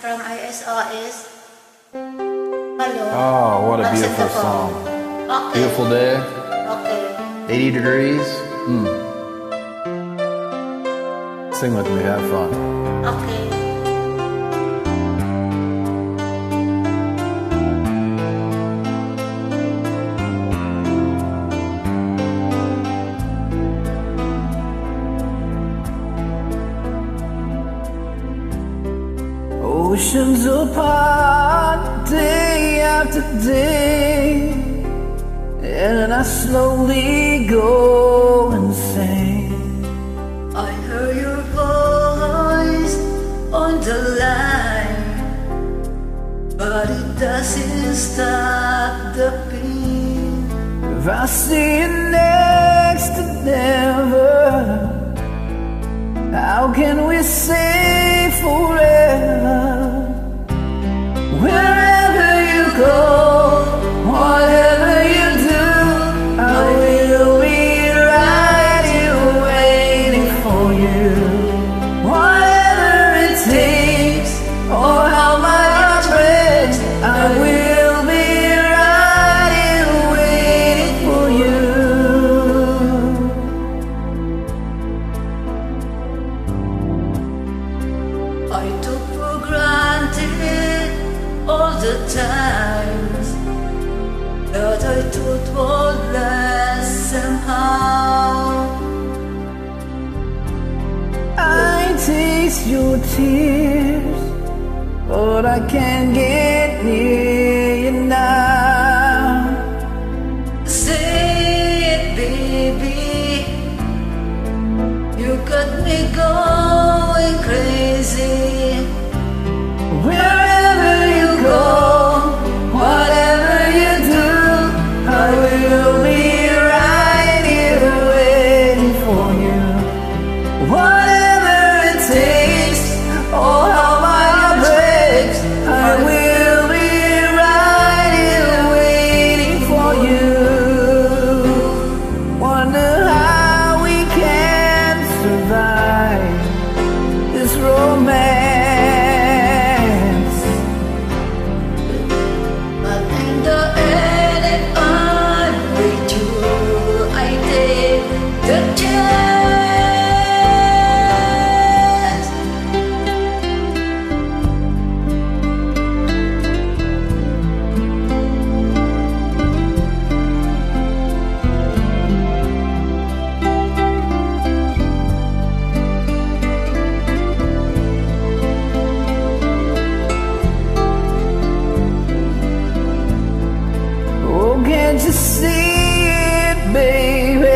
from ISOS. Hello. Oh, what a beautiful Saxophone. song. Okay. Beautiful day. Okay. 80 degrees. Sing with me, have fun. Okay. Oceans apart, day after day, and I slowly go insane. I heard your voice on the line, but it doesn't stop the pain. If I see you next to never, how can we say forever? Wherever you go, whatever you do, I will be right here waiting for you. Whatever it takes, or how my heart breaks, I will be right here waiting for you. I took for granted all the times that I thought would last somehow. I taste your tears, but I can't get near you now. Say it, baby, you got me going crazy. Wherever you go, whatever you do, I will be right here waiting for you. Whatever it takes, or how my heart breaks, I will be right here waiting for you. Wonder how we can survive this romance. But in the end, if I'm with you, I take the chance. Oh, can't you see it, baby?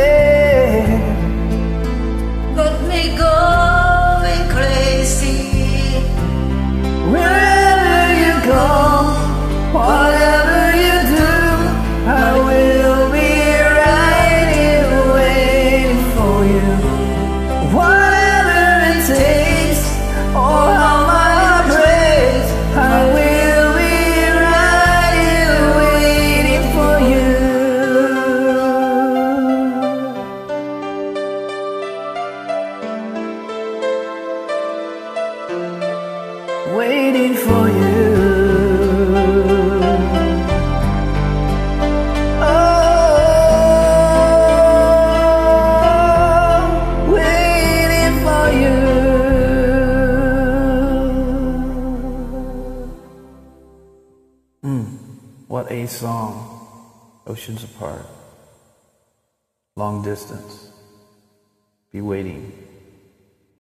Got me going crazy. Wherever you go, whatever you do, I will be right here waiting for you. Whatever it takes, or how my heart breaks, I will be right here waiting for you. Waiting for you. Oh, waiting for you. What a song. Oceans apart. Long distance. Be waiting.